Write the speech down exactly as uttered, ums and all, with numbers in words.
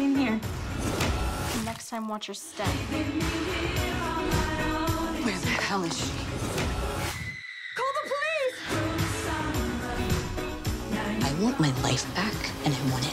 in here. Next time, watch your step. Where the hell is she? Call the police! I want my life back, and I want